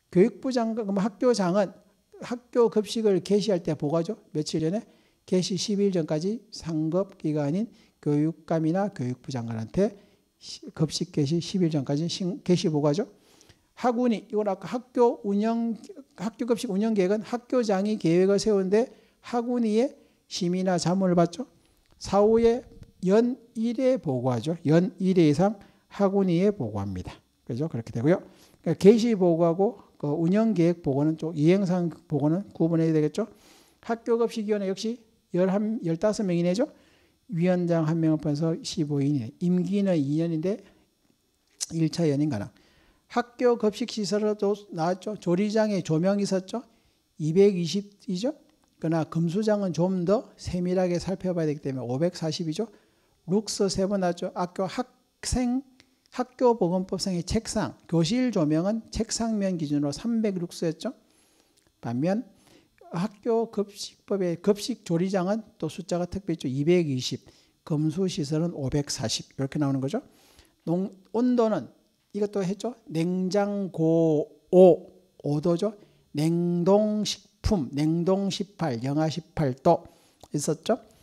교육부 장관, 그럼 학교장은 학교 급식을 개시할 때 보고하죠. 며칠 전에 개시 10일 전까지 상급 기관인 교육감이나 교육부 장관한테 급식 개시 10일 전까지 개시 보고하죠. 학운이, 이건 아까 학교 급식 운영 계획은 학교장이 계획을 세우는데 학운이의 심의나 자문을 받죠. 사후에 연 1회 보고하죠. 연 1회 이상 학운이에 보고합니다. 그죠? 그렇게 되고요. 그러니까 개시 보고하고 그 운영 계획 보고는 좀 이행상 보고는 구분해야 되겠죠. 학교급식위원회 역시 15명이네죠. 위원장 1명을 포함해서 15인이네. 임기는 2년인데 1차 연임 가능. 학교 급식 시설도 나왔죠. 조리장에 조명이 있었죠. 220이죠. 그러나 금수장은 좀 더 세밀하게 살펴봐야 되기 때문에 540이죠. 룩스 3번 나왔죠. 학교보건법상의 책상, 교실 조명은 책상면 기준으로 300룩스였죠. 반면 학교급식법의 급식조리장은 또 숫자가 특별히 있죠. 220, 금수시설은 540 이렇게 나오는 거죠. 온도는 이것도 했죠. 냉장고 5도죠. 냉동식품, 냉동 18, 영하 18도 있었죠.